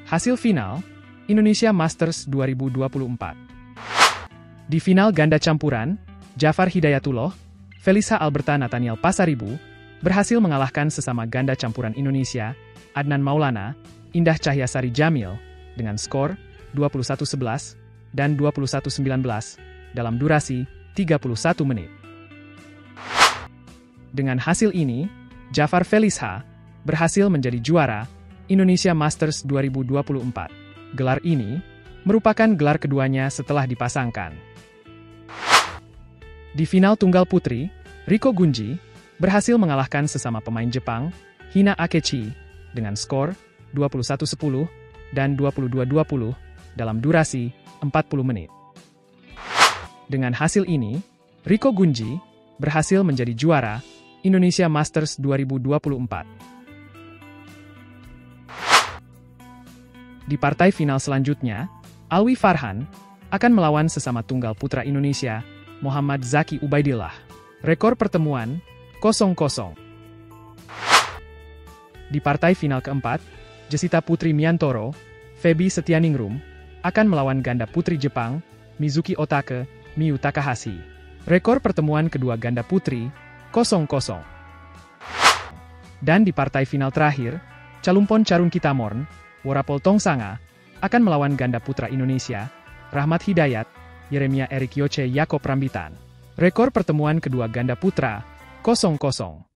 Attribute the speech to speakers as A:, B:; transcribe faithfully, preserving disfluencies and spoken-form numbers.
A: Hasil final, Indonesia Masters dua ribu dua puluh empat. Di final ganda campuran, Jafar Hidayatullah, Felisa Alberta Nathaniel Pasaribu, berhasil mengalahkan sesama ganda campuran Indonesia, Adnan Maulana, Indah Cahyasari Jamil, dengan skor dua puluh satu sebelas dan dua puluh satu sembilan belas dalam durasi tiga puluh satu menit. Dengan hasil ini, Jafar Felisa berhasil menjadi juara Indonesia Masters dua ribu dua puluh empat. Gelar ini merupakan gelar keduanya setelah dipasangkan. Di final tunggal putri, Riko Gunji berhasil mengalahkan sesama pemain Jepang, Hina Akechi, dengan skor dua puluh satu sepuluh dan dua puluh dua dua puluh dalam durasi empat puluh menit. Dengan hasil ini, Riko Gunji berhasil menjadi juara Indonesia Masters dua ribu dua puluh empat. Di partai final selanjutnya, Alwi Farhan akan melawan sesama tunggal putra Indonesia, Muhammad Zaki Ubaidillah. Rekor pertemuan kosong kosong. Di partai final keempat, Jessita Putri Miantoro, Feby Setianingrum akan melawan ganda putri Jepang, Mizuki Otake, Miyu Takahashi. Rekor pertemuan kedua ganda putri kosong kosong. Dan di partai final terakhir, Chalumpon Charun Kitamorn, Worapol Tongsanga akan melawan ganda putra Indonesia, Rahmat Hidayat, Yeremia Erik Yoce Yakob Rambitan. Rekor pertemuan kedua ganda putra kosong kosong.